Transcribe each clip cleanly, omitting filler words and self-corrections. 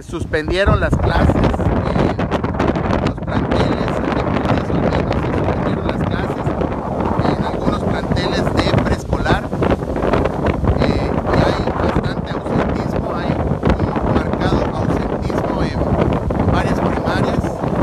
suspendieron las clases en los planteles, se suspendieron las clases en algunos planteles de preescolar, y hay bastante ausentismo, hay un marcado ausentismo en varias primarias.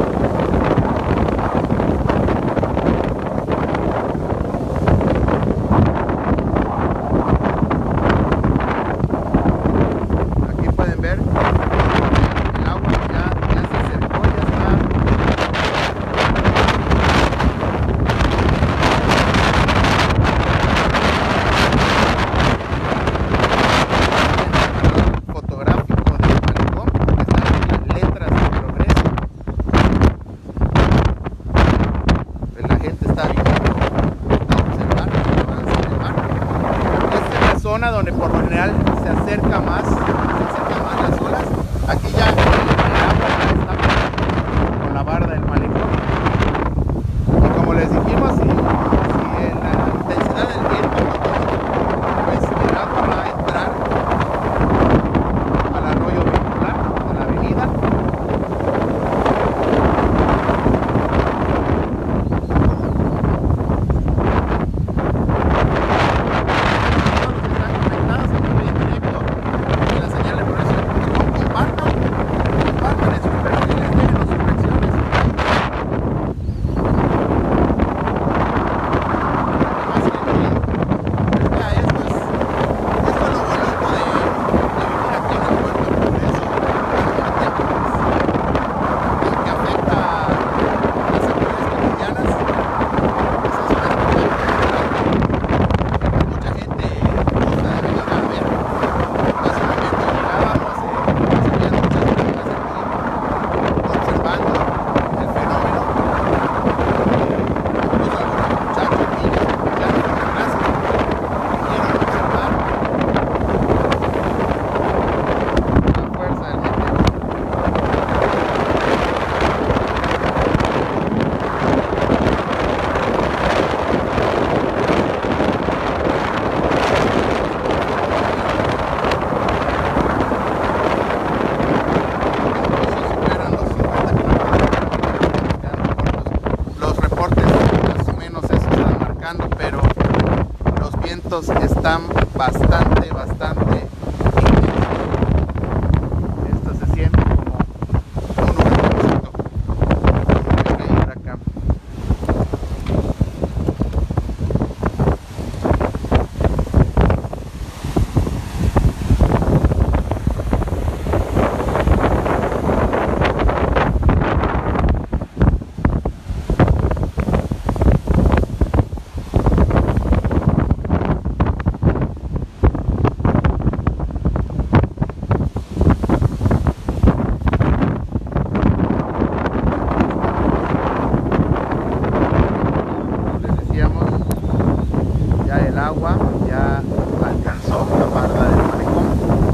Aquí pueden ver. El agua ya se acercó, ya está. Fotográfico del malecón, que están las letras de progreso. Pues la gente está viniendo a observar el avance del mar. Esta es la zona donde por lo general se acercan más las olas. Aquí ya el agua ya está con la barda del malecón. Y como les dijimos, si la intensidad del viento no toma, pues el agua va a entrar al arroyo vehicular de la avenida. Pero los vientos están bastante intensos. Esto se siente como un huracancito. Hay un huracán. El agua ya alcanzó la barda del malecón.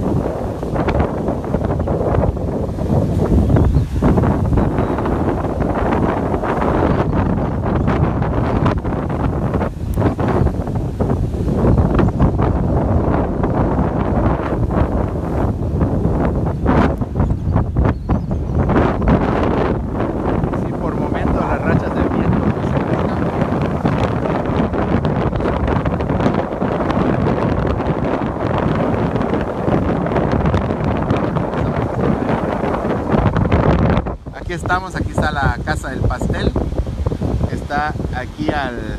Sí, por momentos las rachas del viento se acercan. Aquí estamos, aquí está la Casa del Pastel, está aquí al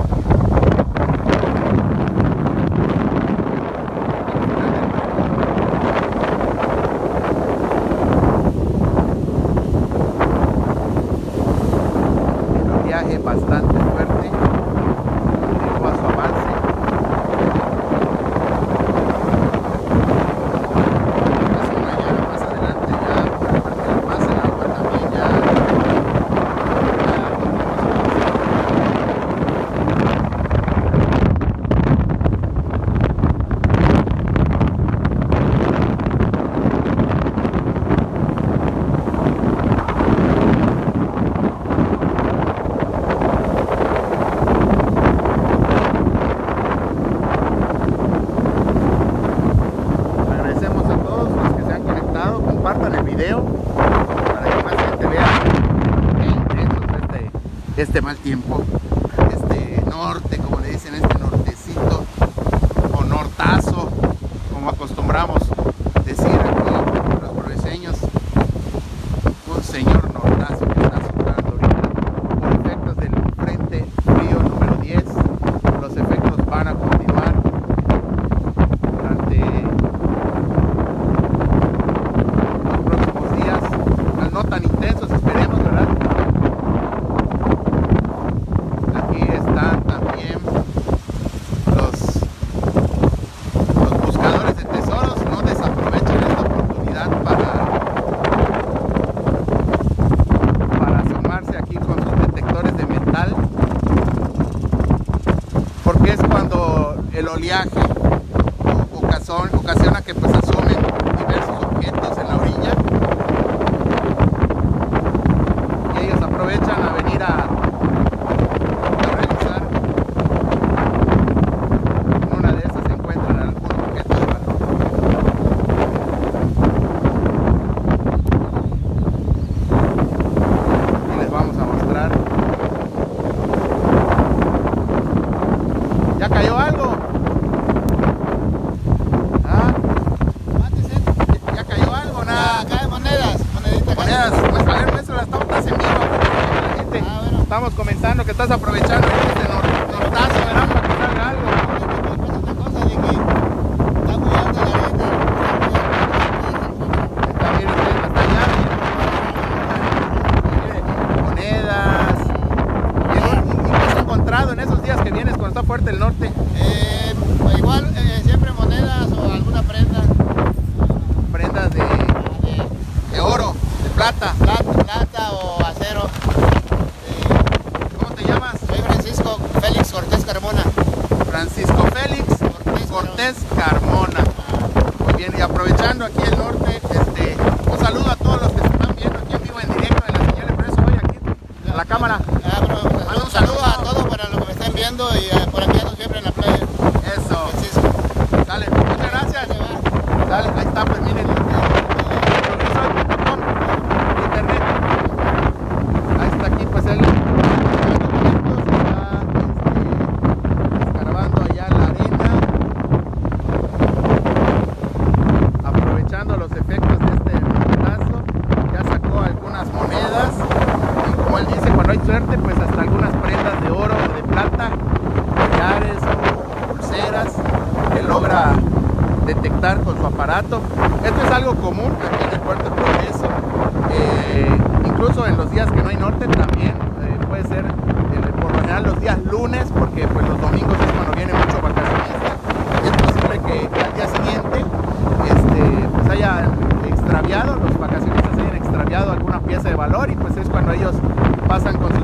un viaje bastante fuerte, continúa su avance. Más adelante ya por la parte del más el agua también ya este mal tiempo, este norte, como le dicen, este nortecito o nortazo, como acostumbramos decir aquí los proviseños, un señor nortazo que está soplando ahorita por efectos del frente frío número 10. Los efectos van a continuar durante los próximos días, no tan intensos, esperemos, ¿verdad? Aquí están también los buscadores de tesoros. No desaprovechen esta oportunidad para asomarse aquí con sus detectores de metal, porque es cuando el oleaje ocasiona que pues asomen diversos objetos en la orilla, y ellos aprovechan a venir a revisar. En una de esas se encuentran algún objeto de valor. Y les vamos a mostrar. ¿Ya cayó algo? ¿Ah? ¿Ya cayó algo? Nada. Acá hay monedas, moneditas. Monedas, pues a ver, muéstralas, estás en vivo. La gente, Bueno. estamos comentando que estás aprovechando este nortazo, ¿verdad? Para que salga algo. Otra cosa de que está muy alta la arena. Está, miren ustedes, hasta allá. Miren, monedas. ¿Y qué has encontrado en esos días que vienes cuando está fuerte el norte? Igual, siempre monedas o alguna prenda. Prendas de oro, de plata. Plata o acero. ¿Cómo te llamas? Soy Francisco Félix Cortés Carmona. Francisco Félix Cortés Carmona. Muy bien, y aprovechando aquí el norte, un saludo a todos los que se están viendo aquí en vivo, en directo, en la señal de Preso hoy aquí, a la cámara. Un saludo a todos para los que me estén viendo y por aquí ando siempre en la playa. Eso, Francisco. sale, muchas gracias. Dale, ahí está, pues miren, progresoy.com, internet. Ahí está aquí, pues él está escarbando allá la arena, aprovechando los efectos de este mortazo. Ya sacó algunas monedas y, como él dice, cuando hay suerte, pues hasta algunas prendas de oro o de plata, collares o pulseras que logra detectar con su aparato. Esto es algo común aquí en el puerto de Progreso, incluso en los días que no hay norte también puede ser, por lo general los días lunes, porque pues los domingos es cuando viene mucho vacacionista. Es posible que al día siguiente pues haya extraviado, los vacacionistas hayan extraviado alguna pieza de valor, y pues es cuando ellos pasan con